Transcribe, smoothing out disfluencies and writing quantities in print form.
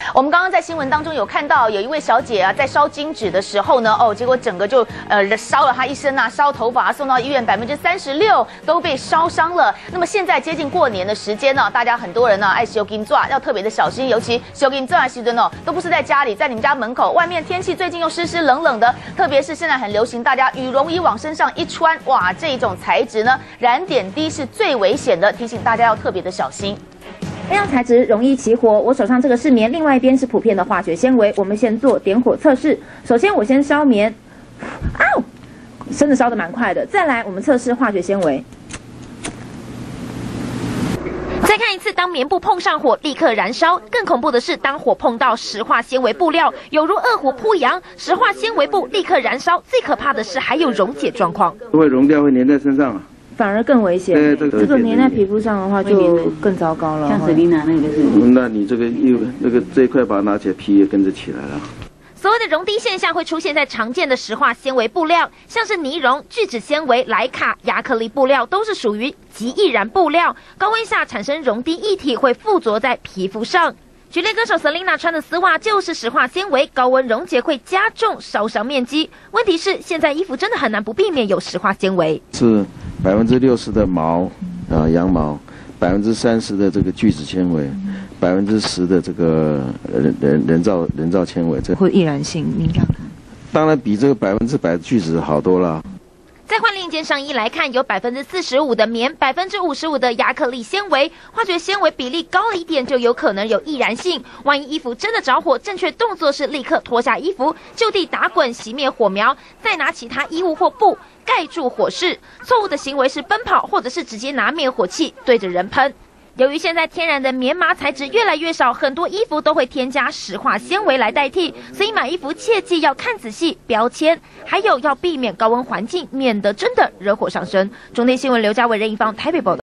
我们刚刚在新闻当中有看到，有一位小姐啊，在烧金纸的时候呢，结果整个就烧了她一身啊，烧头发，送到医院，36%都被烧伤了。那么现在接近过年的时间呢，大家很多人呢爱烧金纸，要特别的小心，尤其烧金纸的时候呢，都不是在家里，在你们家门口，外面天气最近又湿湿冷冷的，特别是现在很流行大家羽绒衣往身上一穿，哇，这种材质呢，燃点低是最危险的，提醒大家要特别的小心。 这样材质容易起火，我手上这个是棉，另外一边是普遍的化学纤维。我们先做点火测试。首先我先烧棉，真的烧得蛮快的。再来我们测试化学纤维。 再看一次，当棉布碰上火，立刻燃烧。更恐怖的是，当火碰到石化纤维布料，有如恶火扑羊，石化纤维布立刻燃烧。最可怕的是还有溶解状况， 会溶掉，会粘在身上啊。 反而更危险。这个粘在皮肤上的话就更糟糕了。像水琳娜那个是。 那你这个这一块把它拿起来，皮也跟着起来了。 所谓的溶滴现象会出现在常见的石化纤维布料，像是尼龙、聚酯纤维、莱卡、亚克力布料都是属于极易燃布料，高温下产生溶滴液体会附着在皮肤上。举例歌手 Selina 穿的丝袜就是石化纤维，高温溶解会加重烧伤面积。问题是现在衣服真的很难不避免有石化纤维， 是60%的毛羊毛，30%的这个聚酯纤维，10%的这个人造纤维，这会易燃性，您这样看？ 当然比这个100%聚酯好多了。 再换另一件上衣来看，有45%的棉，55%的亚克力纤维，化学纤维比例高了一点，就有可能有易燃性。万一衣服真的着火，正确动作是立刻脱下衣服，就地打滚熄灭火苗，再拿其他衣物或布盖住火势。错误的行为是奔跑，或者是直接拿灭火器对着人喷。由于现在天然的棉麻材质越来越少，很多衣服都会添加石化纤维来代替，所以买衣服切记要看仔细标签，还有要避免高温环境，免得真的惹火上身。中天新闻刘家伟、任一方台北报道。